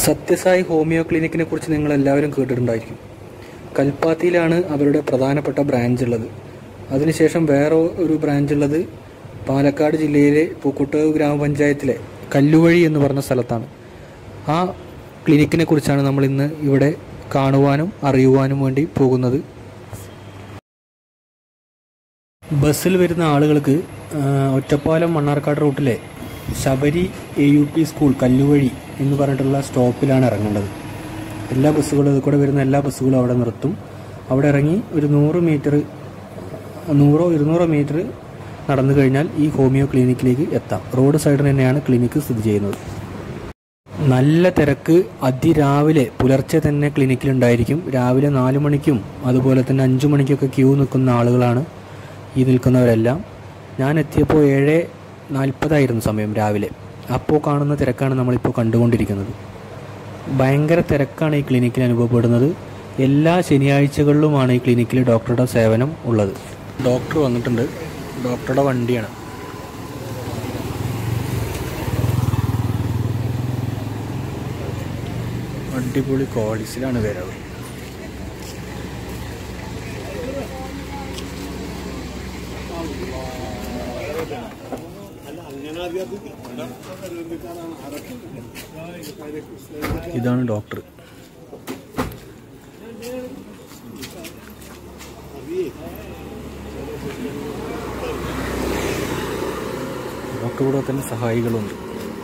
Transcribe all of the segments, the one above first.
Sathya Sai homeo ക്ലിനിക്കിനെ കുറിച്ച് നിങ്ങൾ എല്ലാവരും കേട്ടിട്ടുണ്ടായിരിക്കും. കൽപ്പാത്തിയിലാണ് അവരുടെ പ്രധാനപ്പെട്ട ബ്രാഞ്ച് ഉള്ളത്. അതിനുശേഷം വേറെ ഒരു ബ്രാഞ്ച് ഉള്ളത് പാലക്കാട് ജില്ലയിലെ പൂക്കോട്ട് ഗ്രാമപഞ്ചായത്തിലെ കല്ലുവഴി എന്ന് പറഞ്ഞ സ്ഥലത്താണ്. ആ ക്ലിനിക്കിനെ കുറിച്ചാണ് നമ്മൾ ഇന്ന് ഇവിടെ കാണുവാനും അറിയുവാനും വേണ്ടി പോകുന്നത്. ബസ്സിൽ വരുന്ന ആളുകൾക്ക് ഒറ്റപ്പാലം മണ്ണാർക്കാട് റൂട്ടിലെ ശബരി AUP സ്കൂൾ കല്ലുവഴി എന്ന് പറഞ്ഞിട്ടുള്ള സ്റ്റോപ്പിലാണ് ഇറങ്ങേണ്ടത്. എല്ലാ ബസ്സുകളും ഇതിൽ വരുന്ന എല്ലാ ബസ്സുകളും അവിടെ നിർത്തും. അവിടെ ഇറങ്ങി ഒരു 100 മീറ്റർ 200 മീറ്റർ നടന്നു കഴിഞ്ഞാൽ ഈ ഹോമിയോ ക്ലിനിക്കിലേക്ക് എത്താം. റോഡ് സൈഡിൽ തന്നെയാണ് ക്ലിനിക്ക് സ്ഥിതി ചെയ്യുന്നത്. നല്ല തിരക്ക് അതിരാവിലെ പുലർച്ചെ തന്നെ ക്ലിനിക്കിലുണ്ടായിരിക്കും. രാവിലെ 4 മണിക്കും അതുപോലെ തന്നെ 5 മണിക്കൊക്കെ ക്യൂ നിൽക്കുന്ന ആളുകളാണ് ഈ നിൽക്കുന്നവരെല്ലാം. ഞാൻ എത്തിയപ്പോൾ 7:40 സമയം രാവിലെ. അപ്പോൾ കാണുന്ന തിരക്കാണ് നമ്മളിപ്പോൾ കണ്ടുകൊണ്ടിരിക്കുന്നത്. ഭയങ്കര തിരക്കാണ് ഈ ക്ലിനിക്കിൽ അനുഭവപ്പെടുന്നത്. എല്ലാ ശനിയാഴ്ചകളിലുമാണ് ഈ ക്ലിനിക്കിൽ ഡോക്ടറുടെ സേവനം ഉള്ളത്. ഡോക്ടർ വന്നിട്ടുണ്ട്. ഡോക്ടറുടെ വണ്ടിയാണ്. അടിപൊളി ക്വാളിറ്റിയിലാണ് വരവ്. ഇതാണ് ഡോക്ടർ. ഡോക്ടറുടെ തന്നെ സഹായികളുണ്ട്.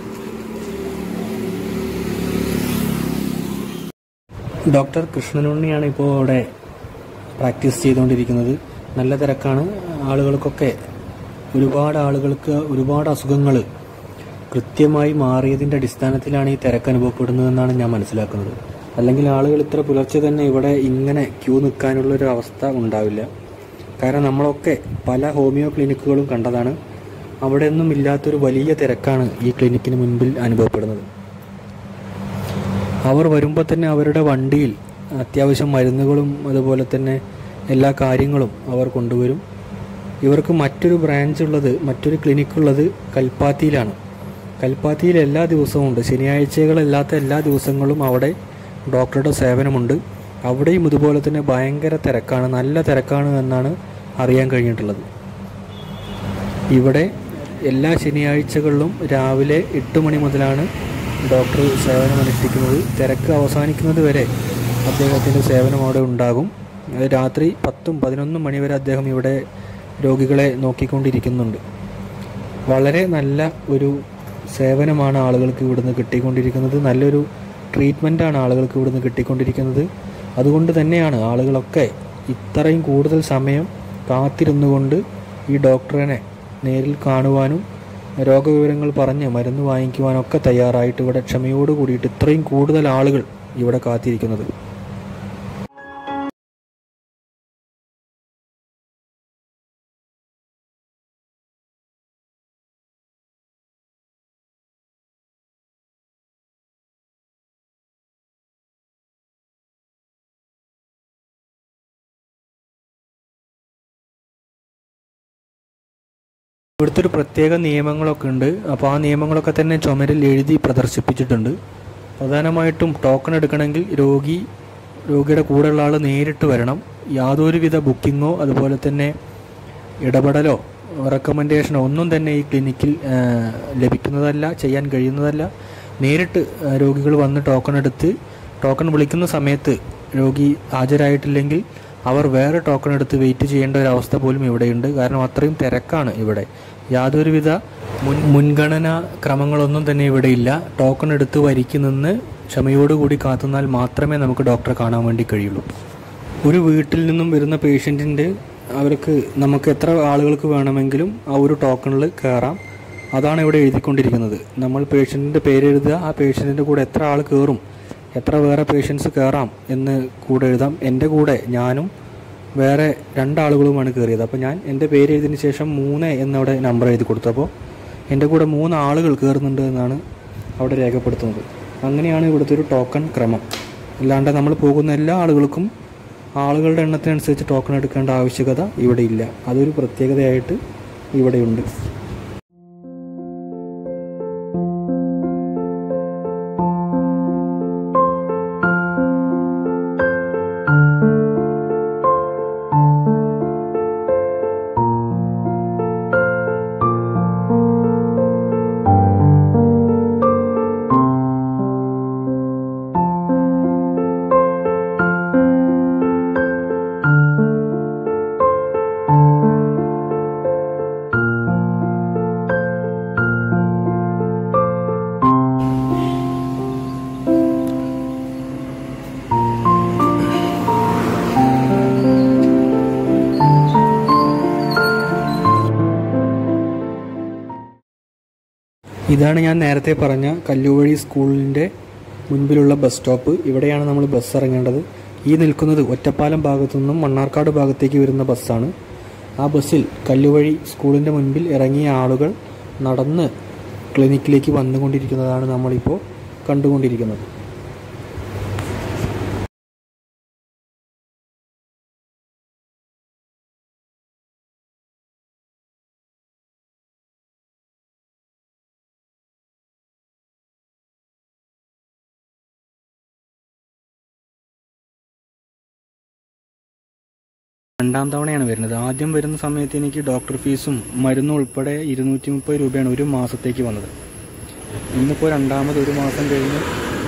ഡോക്ടർ കൃഷ്ണനുണ്ണിയാണ് ഇപ്പോൾ അവിടെ പ്രാക്ടീസ് ചെയ്തുകൊണ്ടിരിക്കുന്നത്. നല്ല തിരക്കാണ്. ആളുകൾക്കൊക്കെ ഒരുപാട് ആളുകൾക്ക് ഒരുപാട് അസുഖങ്ങൾ കൃത്യമായി മാറിയതിൻ്റെ അടിസ്ഥാനത്തിലാണ് ഈ തിരക്ക് അനുഭവപ്പെടുന്നതെന്നാണ് ഞാൻ മനസ്സിലാക്കുന്നത്. അല്ലെങ്കിൽ ആളുകൾ ഇത്ര പുലർച്ചെ തന്നെ ഇവിടെ ഇങ്ങനെ ക്യൂ നിൽക്കാനുള്ളൊരു അവസ്ഥ ഉണ്ടാവില്ല. കാരണം നമ്മളൊക്കെ പല ഹോമിയോ ക്ലിനിക്കുകളും കണ്ടതാണ്. അവിടെയൊന്നും ഇല്ലാത്തൊരു വലിയ തിരക്കാണ് ഈ ക്ലിനിക്കിന് മുൻപിൽ അനുഭവപ്പെടുന്നത്. അവർ വരുമ്പോൾ തന്നെ അവരുടെ വണ്ടിയിൽ അത്യാവശ്യം മരുന്നുകളും അതുപോലെ തന്നെ എല്ലാ കാര്യങ്ങളും അവർ കൊണ്ടുവരും. ഇവർക്ക് മറ്റൊരു ബ്രാഞ്ച് ഉള്ളത്, മറ്റൊരു ക്ലിനിക്കുള്ളത് കൽപ്പാത്തിയിലാണ്. കൽപ്പാത്തിയിൽ എല്ലാ ദിവസവും ഉണ്ട്. ശനിയാഴ്ചകളല്ലാത്ത എല്ലാ ദിവസങ്ങളും അവിടെ ഡോക്ടറുടെ സേവനമുണ്ട്. അവിടെയും ഇതുപോലെ തന്നെ ഭയങ്കര തിരക്കാണ്, നല്ല തിരക്കാണ് എന്നാണ് അറിയാൻ കഴിഞ്ഞിട്ടുള്ളത്. ഇവിടെ എല്ലാ ശനിയാഴ്ചകളിലും രാവിലെ 8 മണി മുതലാണ് ഡോക്ടർ സേവനം അനുഷ്ഠിക്കുന്നത്. തിരക്ക് അവസാനിക്കുന്നത് വരെ അദ്ദേഹത്തിൻ്റെ സേവനം അവിടെ ഉണ്ടാകും. അത് രാത്രി 10-11 മണി വരെ അദ്ദേഹം ഇവിടെ രോഗികളെ നോക്കിക്കൊണ്ടിരിക്കുന്നുണ്ട്. വളരെ നല്ല ഒരു സേവനമാണ് ആളുകൾക്ക് ഇവിടുന്ന് കിട്ടിക്കൊണ്ടിരിക്കുന്നത്. നല്ലൊരു ട്രീറ്റ്മെൻറ്റാണ് ആളുകൾക്ക് ഇവിടുന്ന് കിട്ടിക്കൊണ്ടിരിക്കുന്നത്. അതുകൊണ്ട് തന്നെയാണ് ആളുകളൊക്കെ ഇത്രയും കൂടുതൽ സമയം കാത്തിരുന്നുകൊണ്ട് ഈ ഡോക്ടറിനെ നേരിൽ കാണുവാനും രോഗവിവരങ്ങൾ പറഞ്ഞ് മരുന്ന് വാങ്ങിക്കുവാനൊക്കെ തയ്യാറായിട്ട് ഇവിടെ ക്ഷമയോട് കൂടിയിട്ട് ഇത്രയും കൂടുതൽ ആളുകൾ ഇവിടെ കാത്തിരിക്കുന്നത്. ഇവിടുത്തെ ഒരു പ്രത്യേക നിയമങ്ങളൊക്കെ ഉണ്ട്. അപ്പോൾ ആ നിയമങ്ങളൊക്കെ തന്നെ ചുമരിൽ എഴുതി പ്രദർശിപ്പിച്ചിട്ടുണ്ട്. പ്രധാനമായിട്ടും ടോക്കൺ എടുക്കണമെങ്കിൽ രോഗിയുടെ കൂടെയുള്ള ആൾ നേരിട്ട് വരണം. യാതൊരുവിധ ബുക്കിങ്ങോ അതുപോലെ തന്നെ ഇടപെടലോ റെക്കമെൻഡേഷനോ ഒന്നും തന്നെ ഈ ക്ലിനിക്കിൽ ലഭിക്കുന്നതല്ല, ചെയ്യാൻ കഴിയുന്നതല്ല. നേരിട്ട് രോഗികൾ വന്ന് ടോക്കൺ വിളിക്കുന്ന സമയത്ത് രോഗി ഹാജരായിട്ടില്ലെങ്കിൽ അവർ വേറെ ടോക്കൺ എടുത്ത് വെയിറ്റ് ചെയ്യേണ്ട ഒരു അവസ്ഥ പോലും ഇവിടെയുണ്ട്. കാരണം അത്രയും തിരക്കാണ് ഇവിടെ. യാതൊരുവിധ മുൻഗണനാ ക്രമങ്ങളൊന്നും തന്നെ ഇവിടെ ഇല്ല. ടോക്കൺ എടുത്ത് വരിക്ക് നിന്ന് ക്ഷമയോടുകൂടി കാത്തുന്നാൽ മാത്രമേ നമുക്ക് ഡോക്ടറെ കാണാൻ വേണ്ടി കഴിയുള്ളൂ. ഒരു വീട്ടിൽ നിന്നും വരുന്ന പേഷ്യൻറ്റിൻ്റെ നമുക്ക് എത്ര ആളുകൾക്ക് വേണമെങ്കിലും ആ ഒരു ടോക്കണിൽ കയറാം. അതാണ് ഇവിടെ എഴുതിക്കൊണ്ടിരിക്കുന്നത്. നമ്മൾ പേഷ്യൻറ്റിൻ്റെ പേരെഴുതുക, ആ പേഷ്യൻറ്റിൻ്റെ കൂടെ എത്ര ആൾ കയറും, എത്ര വേറെ പേഷ്യൻസ് കയറാം എന്ന് കൂടെ എഴുതാം. എൻ്റെ കൂടെ ഞാനും വേറെ 2 ആളുകളുമാണ് കയറിയത്. അപ്പോൾ ഞാൻ എൻ്റെ പേര് എഴുതിയതിന് ശേഷം 3 എന്നവിടെ നമ്പർ എഴുതി കൊടുത്തു. അപ്പോൾ എൻ്റെ കൂടെ 3 ആളുകൾ കയറുന്നുണ്ട് എന്നാണ് അവിടെ രേഖപ്പെടുത്തുന്നത്. അങ്ങനെയാണ് ഇവിടുത്തെ ഒരു ടോക്കൺ ക്രമം. അല്ലാണ്ട് നമ്മൾ പോകുന്ന എല്ലാ ആളുകൾക്കും ആളുകളുടെ എണ്ണത്തിനനുസരിച്ച് ടോക്കൺ എടുക്കേണ്ട ആവശ്യകത ഇവിടെ ഇല്ല. അതൊരു പ്രത്യേകതയായിട്ട് ഇവിടെയുണ്ട്. ഇതാണ് ഞാൻ നേരത്തെ പറഞ്ഞ കല്ലുവഴി സ്കൂളിൻ്റെ മുൻപിലുള്ള ബസ് സ്റ്റോപ്പ്. ഇവിടെയാണ് നമ്മൾ ബസ് ഇറങ്ങേണ്ടത്. ഈ നിൽക്കുന്നത് ഒറ്റപ്പാലം ഭാഗത്തു നിന്നും മണ്ണാർക്കാട് ഭാഗത്തേക്ക് വരുന്ന ബസ്സാണ്. ആ ബസ്സിൽ കല്ലുവഴി സ്കൂളിൻ്റെ മുൻപിൽ ഇറങ്ങിയ ആളുകൾ നടന്ന് ക്ലിനിക്കിലേക്ക് വന്നുകൊണ്ടിരിക്കുന്നതാണ് നമ്മളിപ്പോൾ കണ്ടുകൊണ്ടിരിക്കുന്നത്. രണ്ടാം തവണയാണ് വരുന്നത്. ആദ്യം വരുന്ന സമയത്ത് എനിക്ക് ഡോക്ടർ ഫീസും മരുന്നും ഉൾപ്പെടെ 230 രൂപയാണ് ഒരു മാസത്തേക്ക് വന്നത്. ഇന്നിപ്പോൾ രണ്ടാമത് ഒരു മാസം കഴിഞ്ഞ്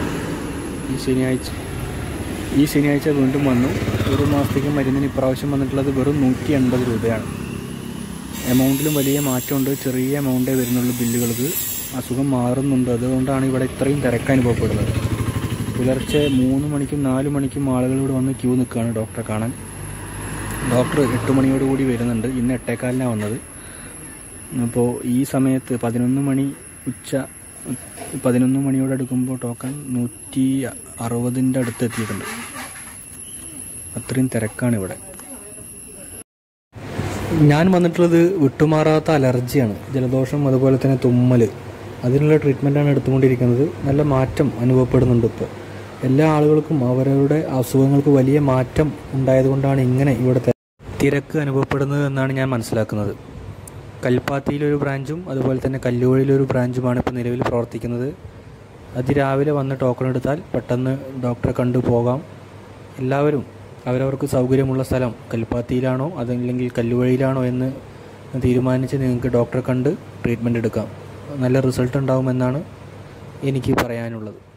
ഈ ശനിയാഴ്ച വീണ്ടും വന്നു. ഒരു മാസത്തേക്ക് മരുന്നിന് ഇപ്രാവശ്യം വന്നിട്ടുള്ളത് വെറും 180 രൂപയാണ്. എമൗണ്ടിലും വലിയ മാറ്റമുണ്ട്. ചെറിയ എമൗണ്ടേ വരുന്നുള്ളൂ ബില്ലുകൾക്ക്. അസുഖം മാറുന്നുണ്ട്. അതുകൊണ്ടാണ് ഇവിടെ ഇത്രയും തിരക്ക് അനുഭവപ്പെടുന്നത്. പുലർച്ചെ 3 മണിക്കും 4 മണിക്കും ആളുകൾ ഇവിടെ വന്ന് ക്യൂ നിൽക്കുകയാണ് ഡോക്ടറെ കാണാൻ. ഡോക്ടർ 8 മണിയോടുകൂടി വരുന്നുണ്ട്. ഇന്ന് 8:15 വന്നത്. അപ്പോൾ ഈ സമയത്ത് 11 മണി ഉച്ച 11 മണിയോടടുക്കുമ്പോൾ ടോക്കൺ 160ൻ്റെ അടുത്ത് എത്തിയിട്ടുണ്ട്. അത്രയും തിരക്കാണ് ഇവിടെ. ഞാൻ വന്നിട്ടുള്ളത് വിട്ടുമാറാത്ത അലർജിയാണ്, ജലദോഷം, അതുപോലെ തന്നെ തുമ്മൽ. അതിനുള്ള ട്രീറ്റ്മെൻറ്റാണ് എടുത്തുകൊണ്ടിരിക്കുന്നത്. നല്ല മാറ്റം അനുഭവപ്പെടുന്നുണ്ട്. ഇപ്പോൾ എല്ലാ ആളുകൾക്കും അവരവരുടെ അസുഖങ്ങൾക്ക് വലിയ മാറ്റം ഉണ്ടായതുകൊണ്ടാണ് ഇങ്ങനെ ഇവിടുത്തെ തിരക്ക് അനുഭവപ്പെടുന്നത് എന്നാണ് ഞാൻ മനസ്സിലാക്കുന്നത്. കൽപ്പാത്തിയിലൊരു ബ്രാഞ്ചും അതുപോലെ തന്നെ കല്ലുവഴിയിലൊരു ബ്രാഞ്ചുമാണ് ഇപ്പോൾ നിലവിൽ പ്രവർത്തിക്കുന്നത്. അതിരാവിലെ വന്ന് ടോക്കൺ എടുത്താൽ പെട്ടെന്ന് ഡോക്ടറെ കണ്ടു പോകാം. എല്ലാവരും അവരവർക്ക് സൗകര്യമുള്ള സ്ഥലം കൽപ്പാത്തിയിലാണോ അതല്ലെങ്കിൽ കല്ലുവഴിയിലാണോ എന്ന് തീരുമാനിച്ച് നിങ്ങൾക്ക് ഡോക്ടറെ കണ്ട് ട്രീറ്റ്മെൻറ്റ് എടുക്കാം. നല്ല റിസൾട്ട് ഉണ്ടാകുമെന്നാണ് എനിക്ക് പറയാനുള്ളത്.